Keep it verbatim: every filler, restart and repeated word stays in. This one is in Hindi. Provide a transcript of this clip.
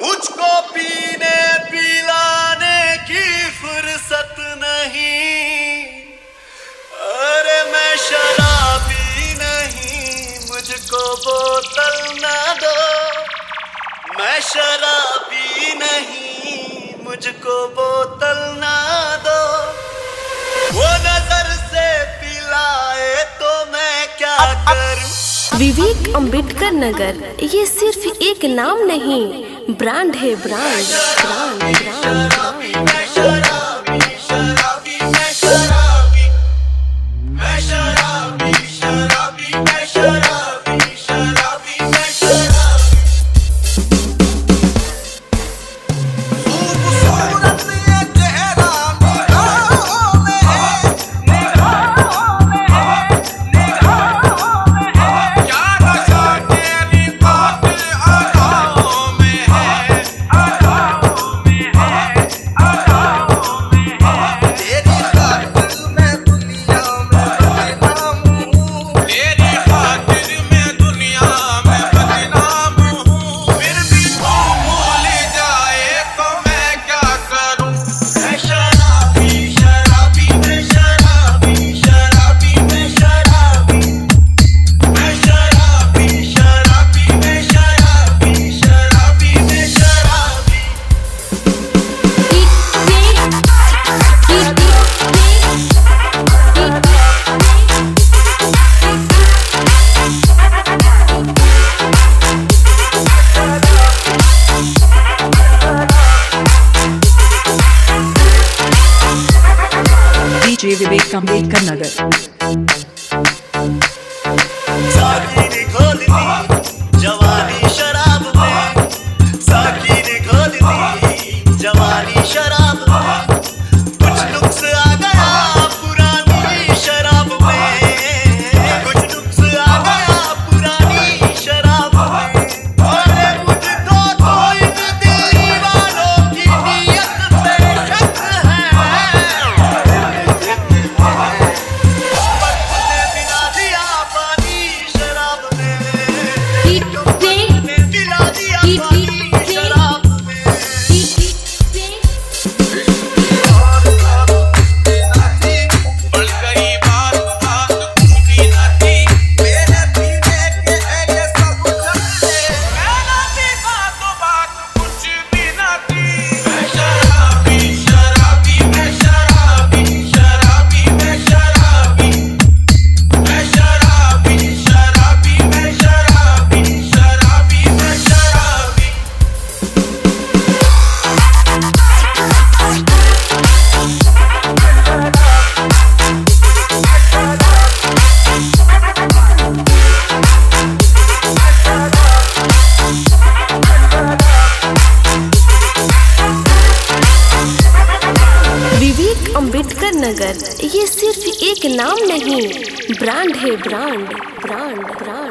मुझको पीने पिलाने की फुर्सत नहीं, अरे मैं शराबी नहीं, मुझको बोतल ना दो। मैं शराबी नहीं, मुझको बोतल ना दो। वो नजर से पिलाए तो मैं क्या करूं। विवेक अम्बेडकर नगर ये सिर्फ एक नाम नहीं, ब्रांड है, brand brand brand. DJ Vivek Ambedkar Nagar. साकी ने खोल दी जवानी शराब में, साकी ने खोल दी जवानी शराब में। कुछ नुक्स आ गया पुरानी शराब में, कुछ नुक्स आ गया पुरानी शराब में। अरे मुझको तो इन दीवानों की नीयत पे शक है। अम्बेडकर नगर ये सिर्फ एक नाम नहीं, ब्रांड है, ब्रांड ब्रांड ब्रांड।